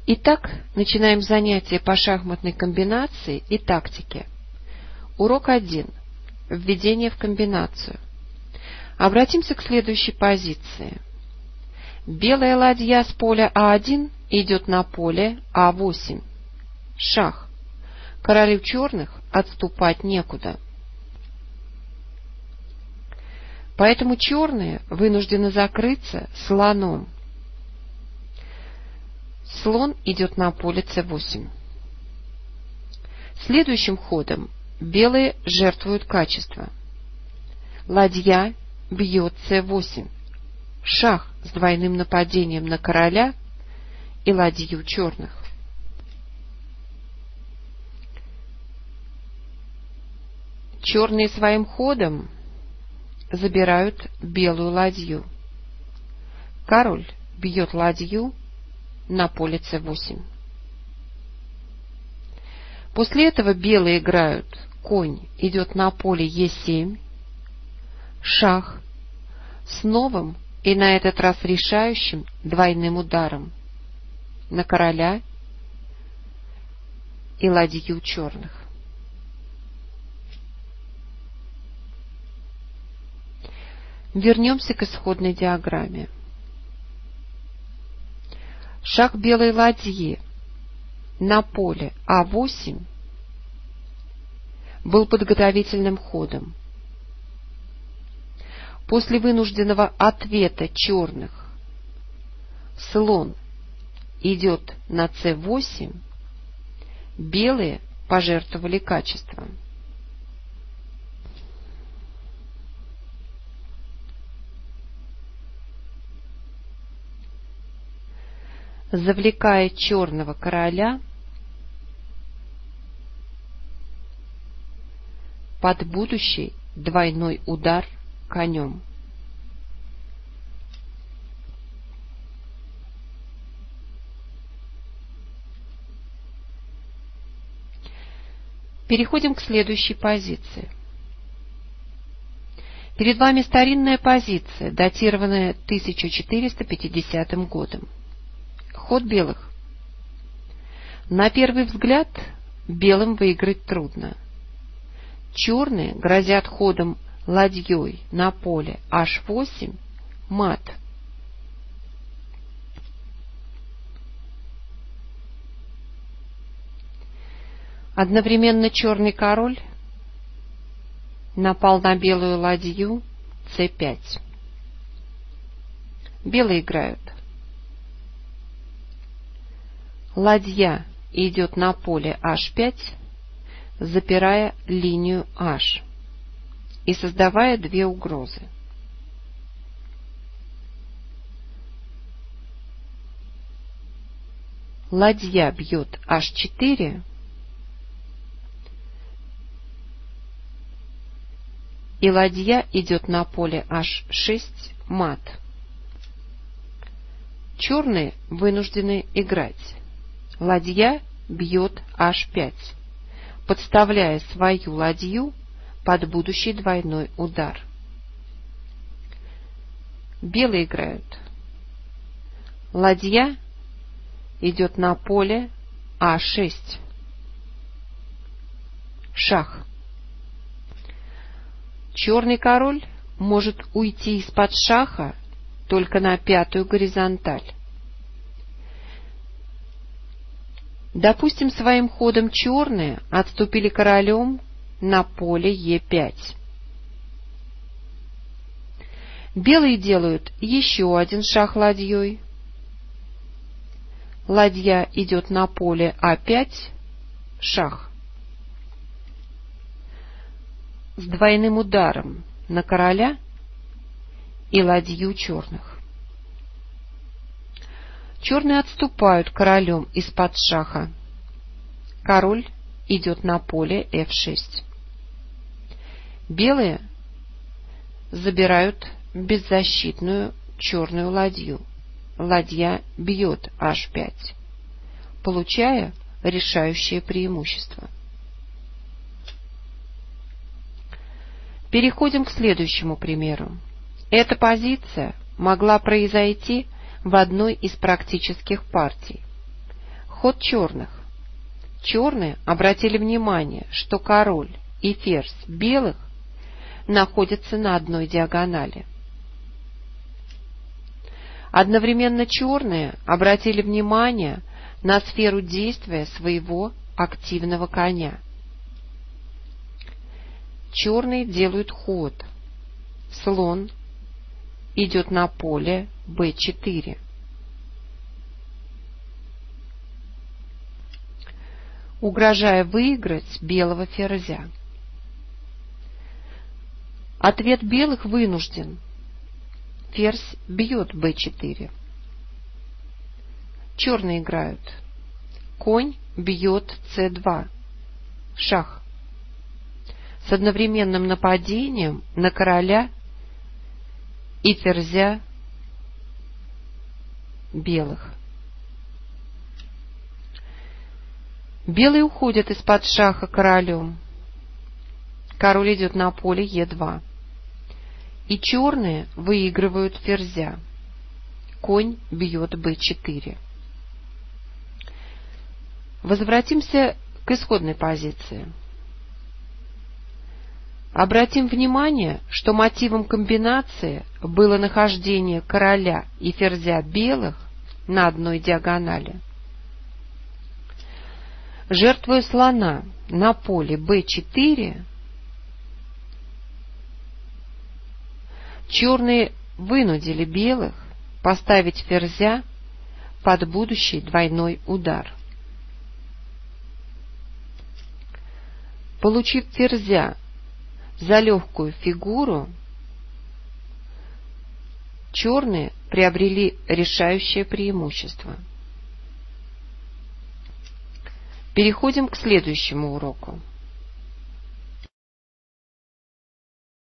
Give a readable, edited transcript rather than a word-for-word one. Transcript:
Итак, начинаем занятие по шахматной комбинации и тактике. Урок 1. Введение в комбинацию. Обратимся к следующей позиции. Белая ладья с поля А1 идет на поле А8. Шах. Королю черных отступать некуда. Поэтому черные вынуждены закрыться слоном. Слон идет на поле С8. Следующим ходом белые жертвуют качество. Ладья бьет С8. Шах с двойным нападением на короля и ладью черных. Черные своим ходом забирают белую ладью. Король бьет ладью на поле С8. После этого белые играют: конь идет на поле Е7, шах с новым и на этот раз решающим двойным ударом на короля и ладью черных. Вернемся к исходной диаграмме. Шах белой ладьи на поле А8 был подготовительным ходом. После вынужденного ответа черных слон идет на С8, белые пожертвовали качеством. Завлекая черного короля под будущий двойной удар конем. Переходим к следующей позиции. Перед вами старинная позиция, датированная 1450 годом. Ход белых. На первый взгляд белым выиграть трудно. Черные грозят ходом ладьей на поле H8 мат. Одновременно черный король напал на белую ладью С5. Белые играют: ладья идет на поле H5, запирая линию H и создавая две угрозы. Ладья бьет H4, и ладья идет на поле H6 мат. Черные вынуждены играть: ладья бьет H5, подставляя свою ладью под будущий двойной удар. Белые играют: ладья идет на поле А6. Шах. Черный король может уйти из-под шаха только на пятую горизонталь. Допустим, своим ходом черные отступили королем на поле Е5. Белые делают еще один шах ладьей. Ладья идет на поле А5, шах с двойным ударом на короля и ладью черных. Черные отступают королем из-под шаха. Король идет на поле F6. Белые забирают беззащитную черную ладью. Ладья бьет H5, получая решающее преимущество. Переходим к следующему примеру. Эта позиция могла произойти в одной из практических партий. Ход черных. Черные обратили внимание, что король и ферзь белых находятся на одной диагонали. Одновременно черные обратили внимание на сферу действия своего активного коня. Черные делают ход. Слон идет на поле b4. Угрожая выиграть белого ферзя. Ответ белых вынужден. Ферзь бьет b4. Черные играют. Конь бьет c2. Шах. С одновременным нападением на короля и ферзя белых. Белые уходят из-под шаха королем. Король идет на поле e2. И черные выигрывают ферзя. Конь бьет b4. Возвратимся к исходной позиции. Обратим внимание, что мотивом комбинации было нахождение короля и ферзя белых на одной диагонали. Жертвуя слона на поле b4, черные вынудили белых поставить ферзя под будущий двойной удар. Получив ферзя за легкую фигуру, черные приобрели решающее преимущество. Переходим к следующему уроку.